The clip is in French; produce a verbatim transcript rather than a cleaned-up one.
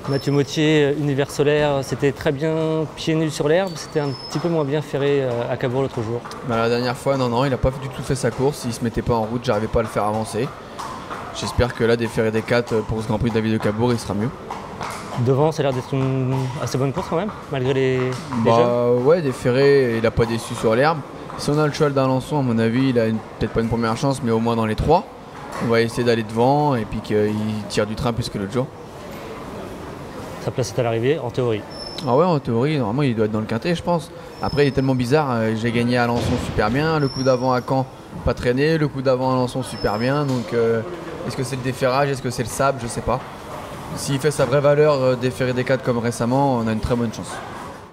Mathieu Mottier, Univers Solaire, c'était très bien pieds nus sur l'herbe, c'était un petit peu moins bien ferré euh, à Cabourg l'autre jour. Bah, la dernière fois, non, non, il n'a pas du tout fait sa course, il se mettait pas en route, j'arrivais pas à le faire avancer. J'espère que là, des ferrés des quatre pour ce Grand Prix de la ville de Cabourg, il sera mieux. Devant, ça a l'air d'être une assez bonne course quand même, malgré les, les bah jeunes. ouais, des ferrés, il n'a pas déçu sur l'herbe. Si on a le cheval d'Alençon, à mon avis, il a peut-être pas une première chance, mais au moins dans les trois. On va essayer d'aller devant et puis qu'il tire du train plus que l'autre jour. Sa place est à l'arrivée, en théorie. Ah ouais, en théorie, normalement il doit être dans le quintet, je pense. Après, il est tellement bizarre, euh, j'ai gagné à Alençon super bien, le coup d'avant à Caen, pas traîné, le coup d'avant à Alençon super bien. Donc, euh, est-ce que c'est le déferrage, est-ce que c'est le sable, je sais pas. S'il fait sa vraie valeur euh, déferré des quatre comme récemment, on a une très bonne chance.